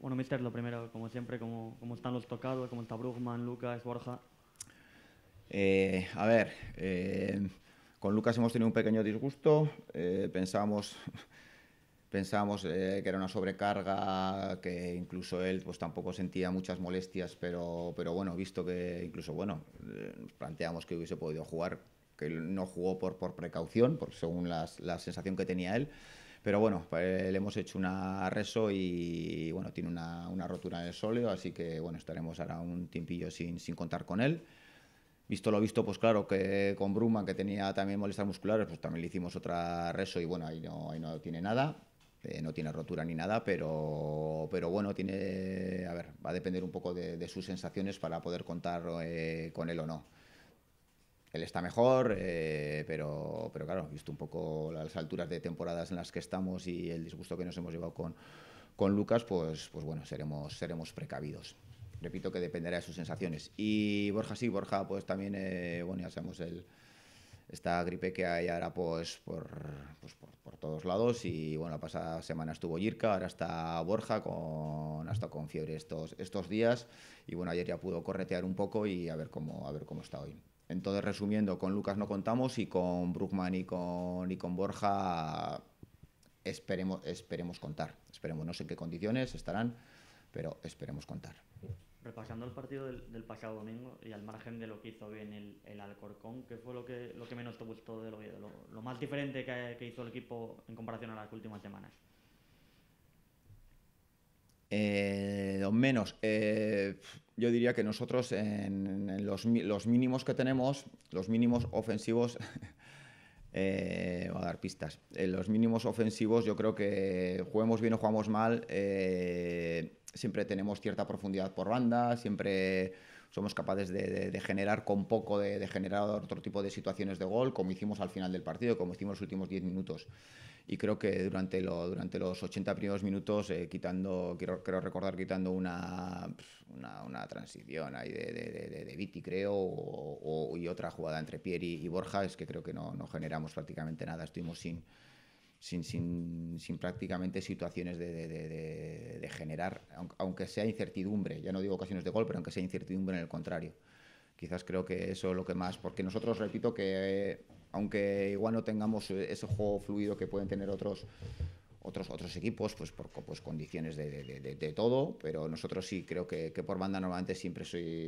Bueno, mister, lo primero, como siempre, ¿cómo están los tocados? ¿Cómo está Brugman, Lucas, Borja? A ver, con Lucas hemos tenido un pequeño disgusto. Pensábamos que era una sobrecarga, que incluso él pues tampoco sentía muchas molestias, pero bueno, visto que incluso nos planteamos que hubiese podido jugar, que él no jugó por precaución, según la sensación que tenía él. Pero bueno, le hemos hecho una reso y bueno, tiene una rotura en el sóleo, así que bueno, estaremos ahora un tiempillo sin contar con él. Visto lo visto, pues claro, que con Bruma, que tenía también molestias musculares, pues también le hicimos otra reso y bueno, ahí no tiene nada, no tiene rotura ni nada, pero bueno, a ver, va a depender un poco de sus sensaciones para poder contar con él o no. Él está mejor, pero claro, visto un poco las alturas de temporadas en las que estamos y el disgusto que nos hemos llevado con Lucas, pues bueno, seremos precavidos. Repito que dependerá de sus sensaciones. Y Borja sí, Borja pues también, bueno, ya sabemos esta gripe que hay ahora por todos lados. Y bueno, la pasada semana estuvo Jirka, ahora está Borja, hasta con fiebre estos días. Y bueno, ayer ya pudo corretear un poco y a ver cómo está hoy. Entonces, resumiendo, con Lucas no contamos y con Brugman y con Borja esperemos contar. Esperemos, no sé en qué condiciones estarán, pero esperemos contar. Repasando el partido del pasado domingo y al margen de lo que hizo bien el Alcorcón, ¿qué fue lo que menos te gustó del Oviedo? Lo más diferente que hizo el equipo en comparación a las últimas semanas. Lo menos, yo diría que nosotros en los mínimos que tenemos, los mínimos ofensivos, voy a dar pistas. En los mínimos ofensivos yo creo que juguemos bien o jugamos mal, siempre tenemos cierta profundidad por banda, siempre somos capaces de generar con poco, de generar otro tipo de situaciones de gol, como hicimos al final del partido, como hicimos los últimos 10 minutos. Y creo que durante los 80 primeros minutos, creo recordar quitando una transición ahí de Viti, creo, y otra jugada entre Pierre y Borja, es que creo que no generamos prácticamente nada. Estuvimos sin prácticamente situaciones de generar, aunque sea incertidumbre, ya no digo ocasiones de gol, pero aunque sea incertidumbre en el contrario. Quizás creo que eso es lo que más, porque nosotros, repito, que aunque igual no tengamos ese juego fluido que pueden tener otros equipos, pues por condiciones de todo, pero nosotros sí creo que por banda normalmente siempre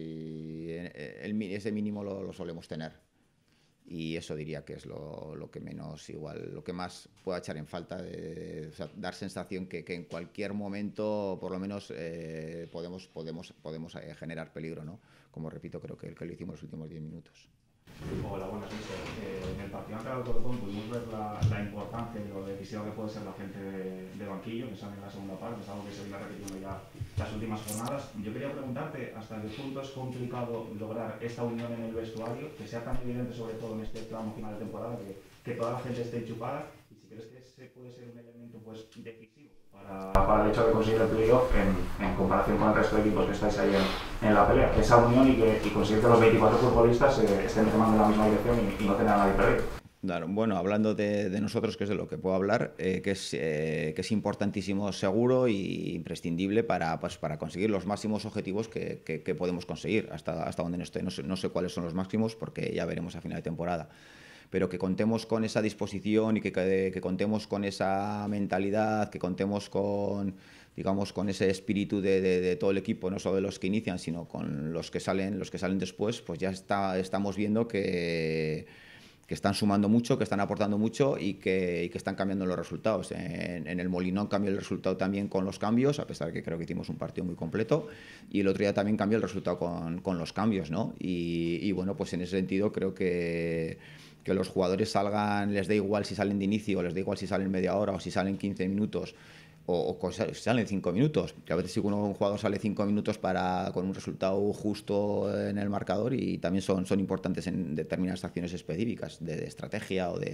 ese mínimo lo solemos tener. Y eso diría que es lo que menos, igual, lo que más pueda echar en falta, o sea, dar sensación que en cualquier momento, por lo menos, podemos generar peligro, ¿no? Como repito, creo que lo hicimos los últimos 10 minutos. Hola, buenas noches. En el partido ante el Alcorcón pudimos ver la importancia y lo decisiva que puede ser la gente de banquillo, que sale en la segunda parte, es algo que se viene repitiendo ya las últimas jornadas. Yo quería preguntarte hasta qué punto es complicado lograr esta unión en el vestuario, que sea tan evidente, sobre todo en este tramo final de temporada, que toda la gente esté enchufada, y si crees que ese puede ser un elemento pues decisivo para el hecho de conseguir el playoff en comparación con el resto de equipos que estáis ahí en la pelea, esa unión y conseguir que los 24 futbolistas estén remando en la misma dirección y no tengan a nadie perdido. Claro, bueno, hablando de nosotros, que es de lo que puedo hablar, que es importantísimo, seguro e imprescindible para conseguir los máximos objetivos que podemos conseguir, hasta donde no esté. No sé cuáles son los máximos, porque ya veremos a final de temporada. Pero que contemos con esa disposición y que contemos con esa mentalidad, que contemos con ese espíritu de todo el equipo, no solo de los que inician, sino con los que salen después, pues ya estamos viendo que están sumando mucho, que están aportando mucho y que están cambiando los resultados. En el Molinón cambió el resultado también con los cambios, a pesar de que creo que hicimos un partido muy completo, y el otro día también cambió el resultado con los cambios, ¿no? Y bueno, pues en ese sentido creo que los jugadores les da igual si salen de inicio, les da igual si salen media hora o si salen 15 minutos o si salen 5 minutos, que a veces si un jugador sale 5 minutos con un resultado justo en el marcador, y también son importantes en determinadas acciones específicas de estrategia o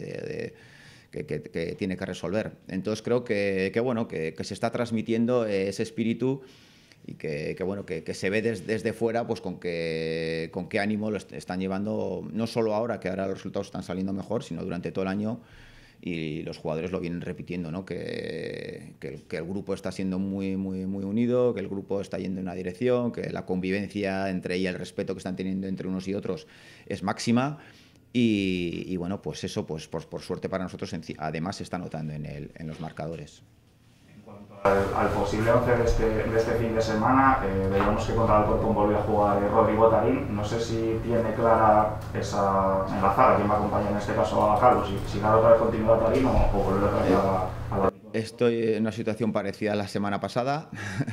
que tiene que resolver. Entonces creo que se está transmitiendo ese espíritu y que se ve desde fuera, pues con qué ánimo lo están llevando, no solo ahora, que ahora los resultados están saliendo mejor, sino durante todo el año, y los jugadores lo vienen repitiendo, ¿no? Que el grupo está siendo muy unido, que el grupo está yendo en una dirección, que la convivencia entre ella, el respeto que están teniendo entre unos y otros es máxima. Y bueno, pues eso, pues por suerte para nosotros, además se está notando en los marcadores. En cuanto al posible 11 de este fin de semana, veíamos que contra el Alcorcón volvió a jugar Rodrigo Tarín. No sé si tiene clara esa enlazada, quién va a acompañar en este caso a Carlos, si dar otra vez continuidad a Tarín o volver otra vez a la... Estoy en una situación parecida a la semana pasada.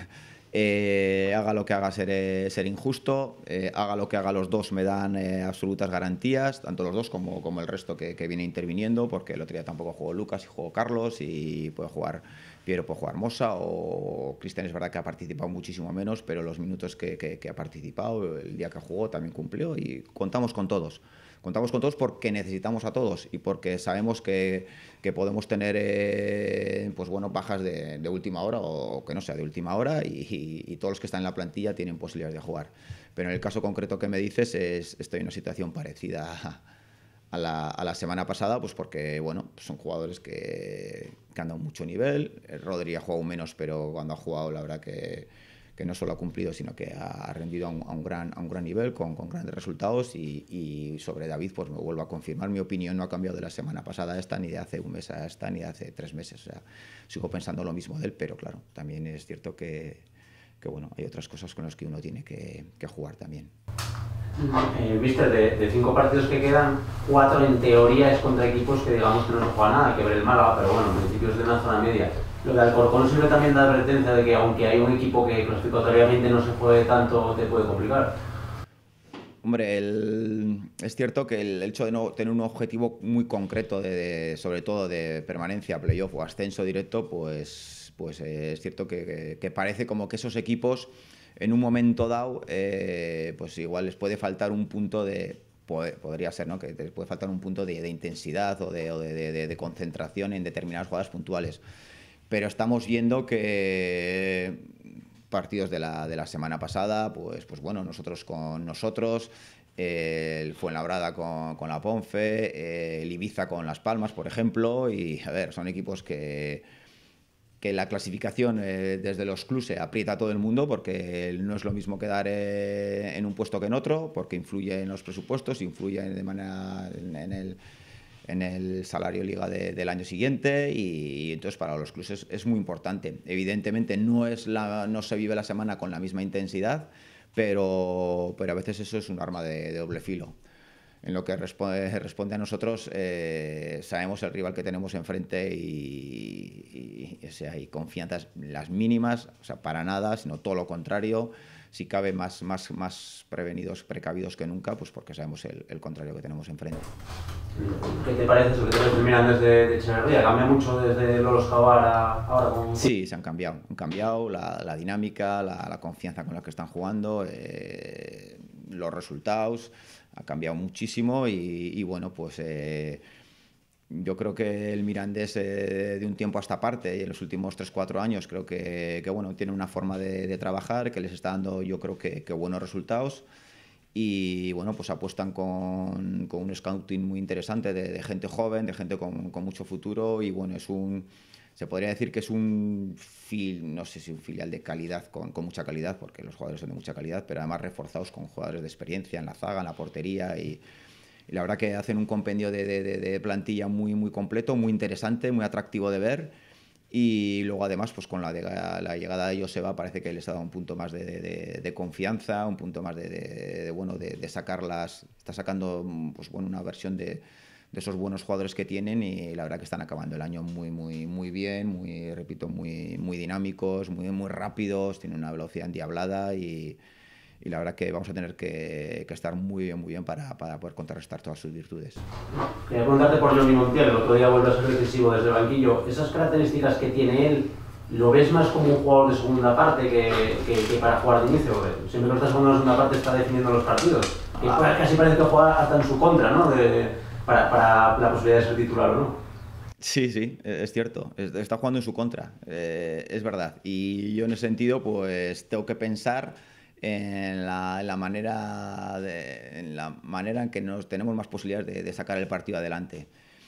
Haga lo que haga, seré injusto. Haga lo que haga, los dos me dan absolutas garantías, tanto los dos como el resto que viene interviniendo, porque el otro día tampoco jugó Lucas y jugó Carlos, y puede jugar Piero, puede jugar Mosa, o Cristian es verdad que ha participado muchísimo menos, pero los minutos que ha participado, el día que jugó también cumplió, y contamos con todos. Contamos con todos porque necesitamos a todos y porque sabemos que podemos tener pues bueno, bajas de última hora o que no sea de última hora, y todos los que están en la plantilla tienen posibilidades de jugar. Pero en el caso concreto que me dices, estoy en una situación parecida a la semana pasada, pues porque bueno, son jugadores que han dado mucho nivel. Rodri ha jugado menos, pero cuando ha jugado, la verdad que no solo ha cumplido, sino que ha rendido a un gran nivel, con grandes resultados. Y sobre David, pues me vuelvo a confirmar, mi opinión no ha cambiado de la semana pasada a esta, ni de hace un mes a esta, ni de hace 3 meses. O sea, sigo pensando lo mismo de él, pero claro, también es cierto que bueno, hay otras cosas con las que uno tiene que jugar también. Mister, de 5 partidos que quedan, 4 en teoría es contra equipos que digamos que no se juega nada, que ver el Málaga, pero bueno, en principio es de una zona media. Lo de Alcorcón sirve también da advertencia de que aunque hay un equipo que clasificatoriamente no se juegue tanto, te puede complicar. Hombre, es cierto que el hecho de no tener un objetivo muy concreto, sobre todo de permanencia, playoff o ascenso directo, pues es cierto que parece como que esos equipos en un momento dado, pues igual les puede faltar un punto podría ser, ¿no? Que les puede faltar un punto de intensidad o de concentración en determinadas jugadas puntuales. Pero estamos viendo que partidos de la semana pasada, pues bueno, nosotros con nosotros, el Fuenlabrada con la Ponfe, el Ibiza con Las Palmas, por ejemplo, y a ver, son equipos que la clasificación desde los clubes aprieta a todo el mundo, porque no es lo mismo quedar en un puesto que en otro, porque influye en los presupuestos, influye de manera en el salario liga del año siguiente, y entonces para los clubes es muy importante. Evidentemente no se vive la semana con la misma intensidad, pero a veces eso es un arma de doble filo. En lo que responde a nosotros, sabemos el rival que tenemos enfrente y hay confianzas las mínimas, o sea, para nada, sino todo lo contrario. Si cabe, más precavidos que nunca, pues porque sabemos el contrario que tenemos enfrente. ¿Qué te parece eso que te miran desde Echeverría? ¿Cambia mucho desde Lolo Escobar ahora con...? Sí, se han cambiado la dinámica, la confianza con la que están jugando, los resultados, ha cambiado muchísimo y bueno, pues yo creo que el Mirandés de un tiempo a esta parte, y en los últimos 3-4 años, creo que bueno, tiene una forma de trabajar que les está dando, yo creo que buenos resultados. Y bueno, pues apuestan con un scouting muy interesante de gente joven, de gente con mucho futuro, y bueno, se podría decir que es no sé si un filial de calidad, con mucha calidad, porque los jugadores son de mucha calidad, pero además reforzados con jugadores de experiencia en la zaga, en la portería, y la verdad que hacen un compendio de plantilla muy completo, muy interesante, muy atractivo de ver. Y luego además, pues con la llegada de Joseba, parece que les ha dado un punto más de confianza, un punto más de sacarlas. Está sacando, pues bueno, una versión de esos buenos jugadores que tienen, y la verdad que están acabando el año muy bien, repito, muy dinámicos, muy rápidos, tienen una velocidad endiablada, y la verdad que vamos a tener que estar muy bien para poder contrarrestar todas sus virtudes. Quería preguntarte por Johnny Montiel, el otro día vuelve a ser decisivo desde el banquillo. ¿Esas características que tiene él, lo ves más como un jugador de segunda parte que para jugar de inicio? Siempre que estás jugando en la segunda parte está definiendo los partidos. Casi parece que juega hasta en su contra, ¿no? Para la posibilidad de ser titular o no. Sí, es cierto, está jugando en su contra, es verdad. Y yo en ese sentido, pues tengo que pensar en la manera en que tenemos más posibilidades de sacar el partido adelante.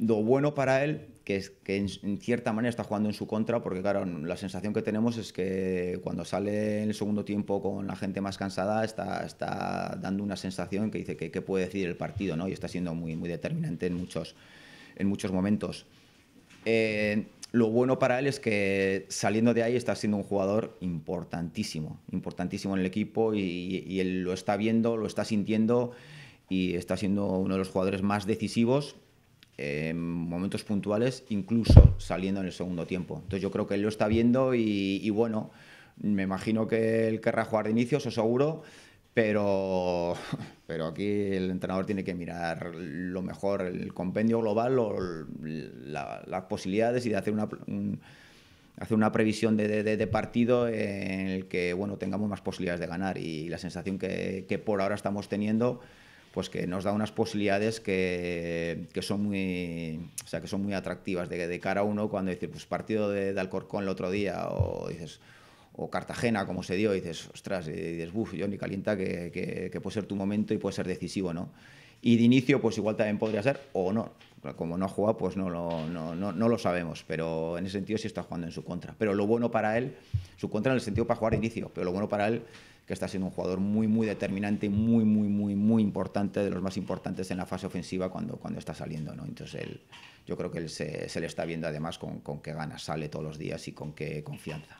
Lo bueno para él, que es que en cierta manera está jugando en su contra, porque claro, la sensación que tenemos es que cuando sale en el segundo tiempo con la gente más cansada, está dando una sensación que dice que puede decidir el partido, ¿no? Y está siendo muy, muy determinante en muchos momentos. Lo bueno para él es que saliendo de ahí está siendo un jugador importantísimo en el equipo y él lo está viendo, lo está sintiendo y está siendo uno de los jugadores más decisivos en momentos puntuales, incluso saliendo en el segundo tiempo. Entonces yo creo que él lo está viendo y bueno, me imagino que él querrá jugar de inicio, eso seguro, pero aquí el entrenador tiene que mirar lo mejor, el compendio global, las posibilidades y de hacer una previsión de partido en el que bueno, tengamos más posibilidades de ganar. Y la sensación que por ahora estamos teniendo, pues que nos da unas posibilidades que son muy atractivas de cara a uno cuando dices, pues partido de Alcorcón el otro día o Cartagena, como se dio, y dices, ostras, y dices, Johnny, calienta que puede ser tu momento y puede ser decisivo, ¿no? Y de inicio, pues igual también podría ser, o no. Como no ha jugado, pues no lo sabemos, pero en ese sentido sí está jugando en su contra. Pero lo bueno para él, su contra en el sentido para jugar de inicio, pero lo bueno para él, que está siendo un jugador muy, muy determinante, muy, muy, muy, muy importante, de los más importantes en la fase ofensiva cuando está saliendo, ¿no? Entonces yo creo que él se le está viendo además con qué ganas sale todos los días y con qué confianza.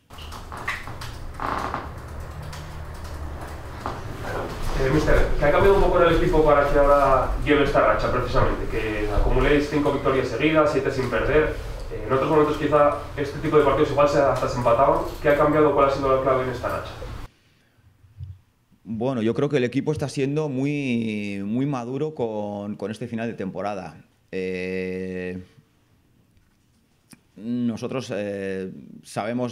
Mister, ¿qué ha cambiado un poco en el equipo para que ahora lleve esta racha precisamente? Que acumuléis 5 victorias seguidas, 7 sin perder. En otros momentos quizá este tipo de partidos igual hasta se empataban. ¿Qué ha cambiado? ¿Cuál ha sido la clave en esta racha? Bueno, yo creo que el equipo está siendo muy, muy maduro con este final de temporada. Nosotros sabemos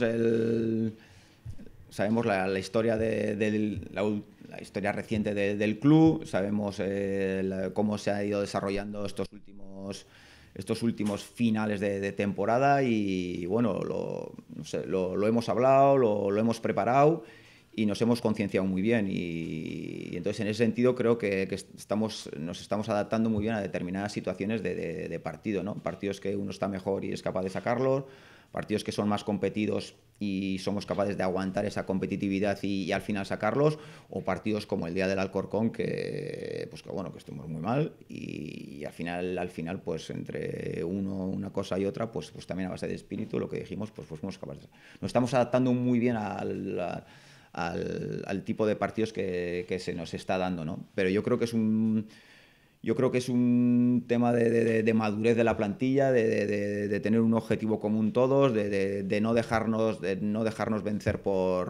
la historia la historia reciente del club, sabemos cómo se ha ido desarrollando estos últimos finales de temporada y bueno, lo hemos hablado, lo hemos preparado y nos hemos concienciado muy bien y entonces en ese sentido creo que nos estamos adaptando muy bien a determinadas situaciones de partido, ¿no? Partidos que uno está mejor y es capaz de sacarlos, partidos que son más competidos y somos capaces de aguantar esa competitividad y al final sacarlos, o partidos como el día del Alcorcón que estuvimos muy mal y al final pues entre una cosa y otra pues también a base de espíritu, lo que dijimos, pues fuimos capaces. Nos estamos adaptando muy bien al tipo de partidos que se nos está dando, ¿no? Pero yo creo que es un tema de madurez de la plantilla, de tener un objetivo común todos, de no dejarnos vencer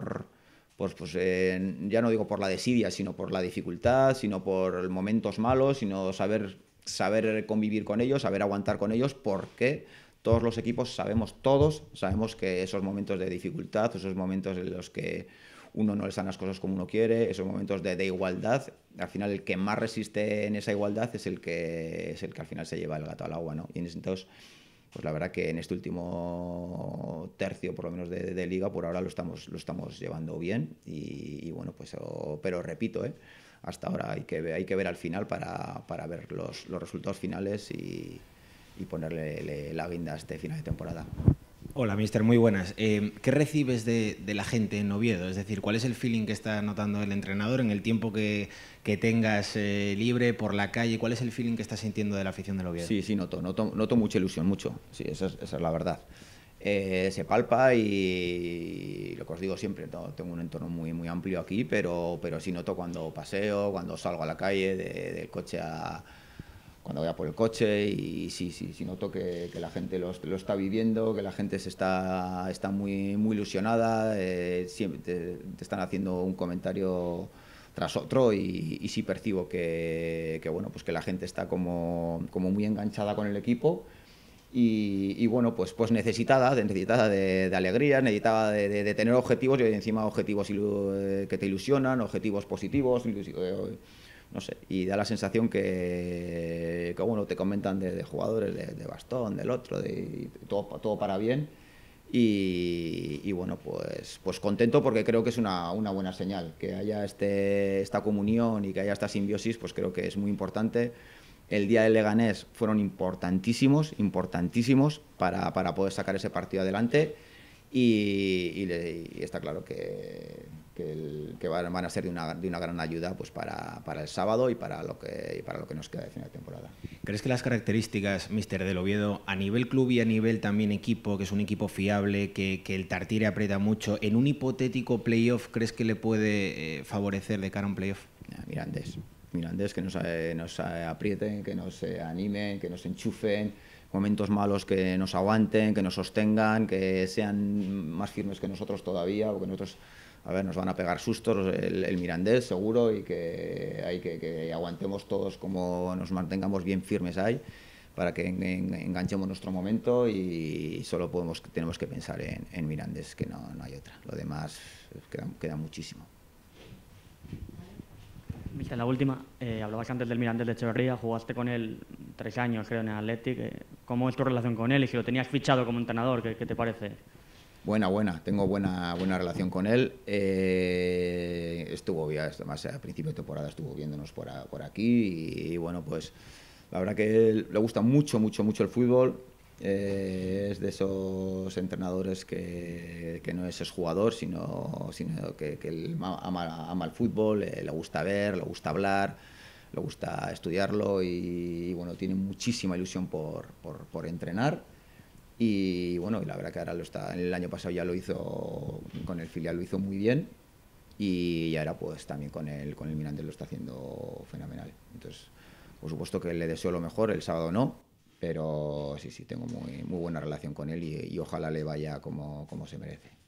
ya no digo por la desidia, sino por la dificultad, sino por momentos malos, sino saber convivir con ellos, saber aguantar con ellos, porque todos los equipos sabemos que esos momentos de dificultad, esos momentos en los que uno no le salen las cosas como uno quiere, esos momentos de igualdad, al final el que más resiste en esa igualdad es el que al final se lleva el gato al agua, ¿no? Y entonces, pues la verdad que en este último tercio, por lo menos de liga, por ahora lo estamos llevando bien y bueno, pues pero repito, hasta ahora hay que ver al final para ver los resultados finales y ponerle la guinda a este final de temporada. Hola, mister, muy buenas. ¿Qué recibes de la gente en Oviedo? Es decir, ¿cuál es el feeling que está notando el entrenador en el tiempo que tengas libre por la calle? ¿Cuál es el feeling que estás sintiendo de la afición del Oviedo? Sí, noto mucha ilusión, mucho. Sí, esa es la verdad. Se palpa y lo que os digo siempre, tengo un entorno muy, muy amplio aquí, pero sí noto cuando paseo, cuando salgo a la calle, del coche cuando voy a por el coche y sí noto que la gente lo está viviendo, que la gente está muy, muy ilusionada, siempre te están haciendo un comentario tras otro y sí percibo que bueno, pues que la gente está como muy enganchada con el equipo y bueno, pues necesitada de alegría, necesitada de tener objetivos y encima objetivos que te ilusionan, objetivos positivos, no sé, y da la sensación que bueno, te comentan de jugadores de Bastón, del otro, todo para bien y bueno, pues contento porque creo que es una buena señal, que haya esta comunión y que haya esta simbiosis, pues creo que es muy importante el día del Leganés fueron importantísimos para poder sacar ese partido adelante y está claro que van a ser de una gran ayuda pues para el sábado y para lo que nos queda de final de temporada. ¿Crees que las características, míster, del Oviedo, a nivel club y a nivel también equipo, que es un equipo fiable, que el Tartiere aprieta mucho, en un hipotético playoff, crees que le puede favorecer de cara a un playoff? Mirandés, que nos aprieten, que nos animen, que nos enchufen, momentos malos que nos aguanten, que nos sostengan, que sean más firmes que nosotros todavía, porque nosotros, nos van a pegar sustos el Mirandés seguro, y que aguantemos todos, como nos mantengamos bien firmes ahí, para que enganchemos nuestro momento, y solo tenemos que pensar en Mirandés, que no hay otra. Lo demás queda muchísimo. Mister, la última, hablabas antes del Mirandés de Echeverría, jugaste con él 3 años, creo, en el Athletic. ¿Cómo es tu relación con él? Y si lo tenías fichado como entrenador, ¿qué te parece? Buena, tengo buena relación con él. Estuvo bien, además a principio de temporada estuvo viéndonos por aquí, y bueno, pues la verdad que le gusta mucho el fútbol. Es de esos entrenadores que no es exjugador, sino que él ama el fútbol, le gusta ver, le gusta hablar, le gusta estudiarlo, y bueno, tiene muchísima ilusión por entrenar. Y bueno, y la verdad que ahora el año pasado ya lo hizo con el filial, lo hizo muy bien, y ahora pues también con el Mirandés lo está haciendo fenomenal. Entonces, por supuesto que le deseo lo mejor, el sábado no, pero sí, tengo muy buena relación con él, y ojalá le vaya como se merece.